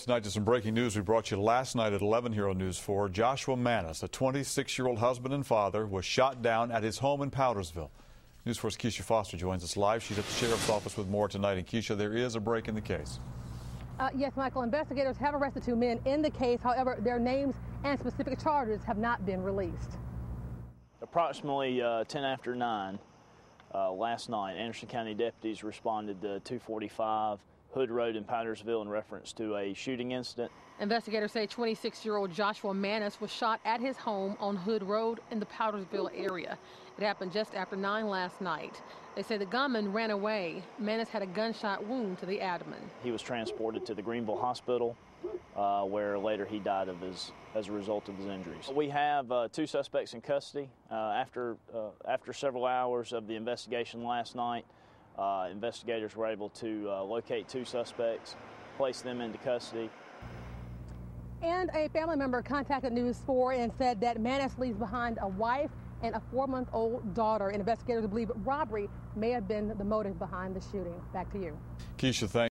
Tonight to some breaking news we brought you last night at 11 here on News 4. Joshua Maness, a 26-year-old husband and father, was shot down at his home in Powdersville. News 4's Keisha Foster joins us live. She's at the sheriff's office with more tonight. And Keisha, there is a break in the case. Yes, Michael. Investigators have arrested 2 men in the case. However, their names and specific charges have not been released. Approximately 10 after 9 last night, Anderson County deputies responded to 245 Hood Road in Powdersville in reference to a shooting incident. Investigators say 26-year-old Joshua Maness was shot at his home on Hood Road in the Powdersville area. It happened just after 9 last night. They say the gunman ran away. Maness had a gunshot wound to the abdomen. He was transported to the Greenville Hospital, where later he died as a result of his injuries. We have 2 suspects in custody. After several hours of the investigation last night, investigators were able to locate 2 suspects, place them into custody. And a family member contacted News 4 and said that Maness leaves behind a wife and a 4-month-old daughter. And investigators believe robbery may have been the motive behind the shooting. Back to you. Keisha, thanks.